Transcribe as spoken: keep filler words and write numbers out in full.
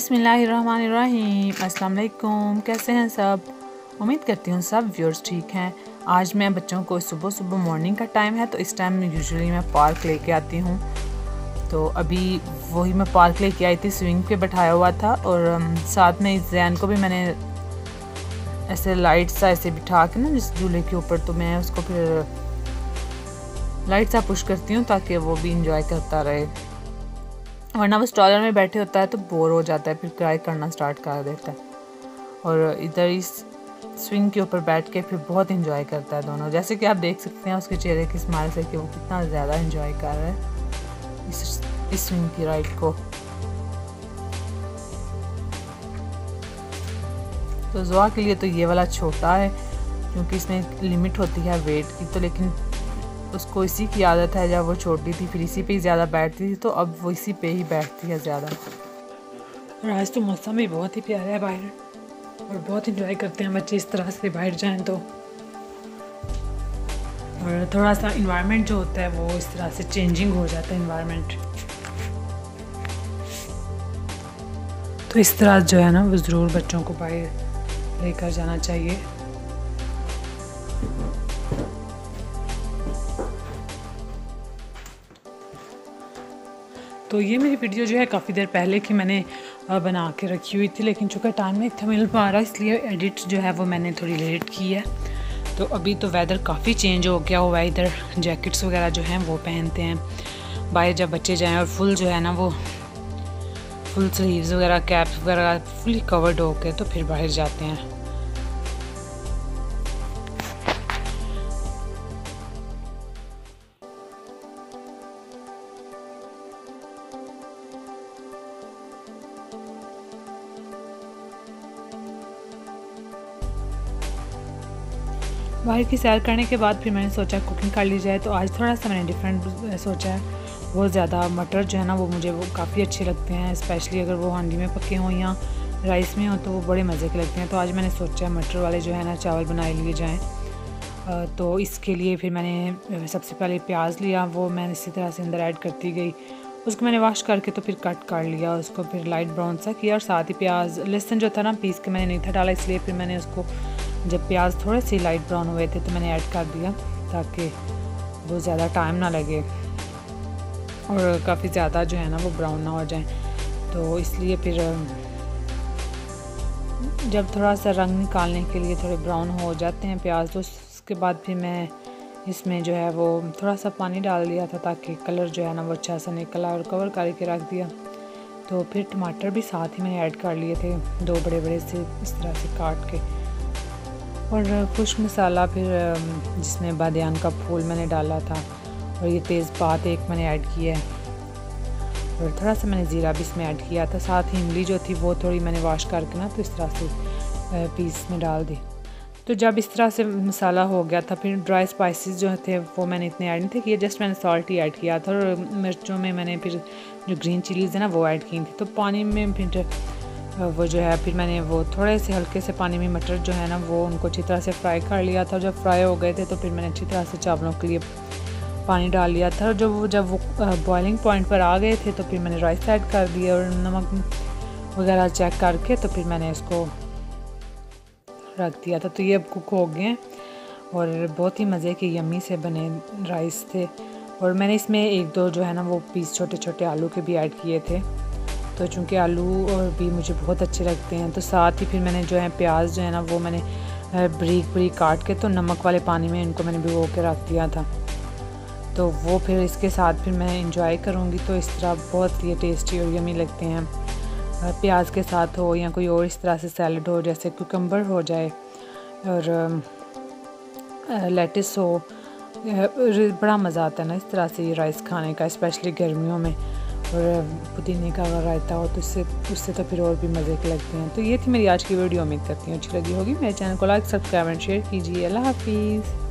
बिस्मिल्लाहिर्रहमानिर्रहीम। अस्सलाम वालेकुम। कैसे हैं सब? उम्मीद करती हूँ सब व्यूअर्स ठीक हैं। आज मैं बच्चों को सुबह सुबह मॉर्निंग का टाइम है, तो इस टाइम यूजुअली मैं पार्क लेके आती हूँ। तो अभी वही मैं पार्क लेके आई थी, स्विंग पे बैठाया हुआ था और साथ में इस जैन को भी मैंने ऐसे लाइट सा ऐसे बिठा के ना जिस झूले के ऊपर, तो मैं उसको फिर लाइट सा पुश करती हूँ ताकि वो भी इंजॉय करता रहे, वरना वो स्टॉलर में बैठे होता है तो बोर हो जाता है, फिर क्राई करना स्टार्ट कर देता है। और इधर इस स्विंग के ऊपर बैठ के फिर बहुत इंजॉय करता है दोनों, जैसे कि आप देख सकते हैं उसके चेहरे की स्माइल से कि वो कितना ज़्यादा इंजॉय कर रहा है इस इस स्विंग की राइड को। तो ज़ुआ के लिए तो ये वाला छोटा है क्योंकि इसमें लिमिट होती है वेट की, तो लेकिन उसको इसी की आदत है, जब वो छोटी थी फिर इसी पे ही ज़्यादा बैठती थी, तो अब वो इसी पे ही बैठती है ज़्यादा। और आज तो मौसम भी बहुत ही प्यारा है बाहर, और बहुत इंजॉय करते हैं बच्चे इस तरह से बाहर जाएं तो। और थोड़ा सा इन्वायरमेंट जो होता है वो इस तरह से चेंजिंग हो जाता है इन्वायरमेंट, तो इस तरह जो है ना वो ज़रूर बच्चों को बाहर लेकर जाना चाहिए। तो ये मेरी वीडियो जो है काफ़ी देर पहले की मैंने बना के रखी हुई थी, लेकिन चूँकि टाइम नहीं था मिल पा रहा, इसलिए एडिट जो है वो मैंने थोड़ी लेट की है। तो अभी तो वेदर काफ़ी चेंज हो गया हुआ है, इधर जैकेट्स वगैरह जो हैं वो पहनते हैं बाहर जब बच्चे जाएं, और फुल जो है ना वो फुल स्लीव्स वगैरह कैप वगैरह फुली कवर्ड होके तो फिर बाहर जाते हैं। बाहर की सैर करने के बाद फिर मैंने सोचा कुकिंग कर ली जाए, तो आज थोड़ा सा मैंने डिफरेंट सोचा है। बहुत ज़्यादा मटर जो है ना वो मुझे वो काफ़ी अच्छे लगते हैं, स्पेशली अगर वो हांडी में पके हों या राइस में हो तो वो बड़े मज़े के लगते हैं। तो आज मैंने सोचा मटर वाले जो है ना चावल बनाए लिए जाएँ। तो इसके लिए फिर मैंने सबसे पहले प्याज लिया, वो मैंने इसी तरह से अंदर ऐड करती गई, उसको मैंने वॉश करके तो फिर कट कर लिया, उसको फिर लाइट ब्राउन सा किया। और साथ ही प्याज लहसुन जो था ना पीस के मैंने नहीं था डाला, इसलिए फिर मैंने उसको जब प्याज थोड़े से लाइट ब्राउन हुए थे तो मैंने ऐड कर दिया ताकि वो ज़्यादा टाइम ना लगे और काफ़ी ज़्यादा जो है ना वो ब्राउन ना हो जाए। तो इसलिए फिर जब थोड़ा सा रंग निकालने के लिए थोड़े ब्राउन हो जाते हैं प्याज, तो उसके बाद फिर मैं इसमें जो है वो थोड़ा सा पानी डाल दिया था ताकि कलर जो है ना वो अच्छा सा निकला, और कवर करके रख दिया। तो फिर टमाटर भी साथ ही मैंने ऐड कर लिए थे, दो बड़े बड़े से इस तरह से काट के। और खुश्क मसाला फिर जिसमें बादियान का फूल मैंने डाला था, और ये तेज़पात एक मैंने ऐड किया है, और थोड़ा सा मैंने ज़ीरा भी इसमें ऐड किया था। साथ ही इमली जो थी वो थोड़ी मैंने वॉश करके ना तो इस तरह से पीस में डाल दी। तो जब इस तरह से मसाला हो गया था, फिर ड्राई स्पाइसेस जो थे वो मैंने इतने ऐड नहीं थे किए, जस्ट मैंने सॉल्ट ही ऐड किया था, और मिर्चों में मैंने फिर जो ग्रीन चिलीज़ है ना वो ऐड की थी। तो पानी में फिर वो जो है फिर मैंने वो थोड़े से हल्के से पानी में मटर जो है ना वो उनको अच्छी तरह से फ्राई कर लिया था। जब फ्राई हो गए थे तो फिर मैंने अच्छी तरह से चावलों के लिए पानी डाल लिया था, और जब वो जब वो बॉइलिंग पॉइंट पर आ गए थे तो फिर मैंने राइस ऐड कर दिए, और नमक वगैरह चेक करके तो फिर मैंने इसको रख दिया था। तो ये अब कुक हो गए हैं और बहुत ही मज़े के यम्मी से बने राइस थे। और मैंने इसमें एक दो जो है ना वो पीस छोटे छोटे आलू के भी ऐड किए थे, तो चूँकि आलू और भी मुझे बहुत अच्छे लगते हैं। तो साथ ही फिर मैंने जो है प्याज जो है ना वो मैंने बारीक बारीक काट के तो नमक वाले पानी में इनको मैंने भिगो के रख दिया था, तो वो फिर इसके साथ फिर मैं इंजॉय करूँगी। तो इस तरह बहुत ही टेस्टी और यमी लगते हैं, प्याज के साथ हो या कोई और इस तरह से सैलड हो, जैसे कुकम्बर हो जाए और लेटिस हो, बड़ा मज़ा आता है ना इस तरह से ये राइस खाने का, स्पेशली गर्मियों में। और पुदीने का अगर रायता हो तो उससे उससे तो फिर और भी मज़े के लगते हैं। तो ये थी मेरी आज की वीडियो, उम्मीद करती हूँ अच्छी लगी होगी। मेरे चैनल को लाइक सब्सक्राइब एंड शेयर कीजिए। अल्लाह हाफिज़।